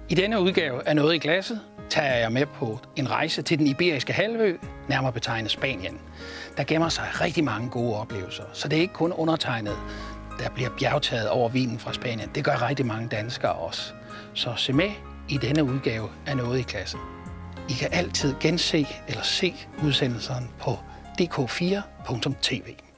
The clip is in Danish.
I denne udgave af Noget i glasset tager jeg med på en rejse til den iberiske halvø, nærmere betegnet Spanien. Der gemmer sig rigtig mange gode oplevelser, så det er ikke kun undertegnet, der bliver bjergtaget over vinen fra Spanien. Det gør rigtig mange danskere også. Så se med i denne udgave af Noget i glasset. I kan altid gense eller se udsendelserne på dk4.tv.